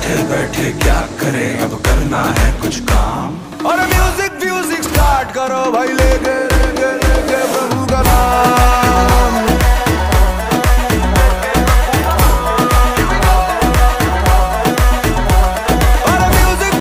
बैठे बैठे क्या करें, अब करना है कुछ काम। और म्यूजिक म्यूजिक स्टार्ट करो भाई लेके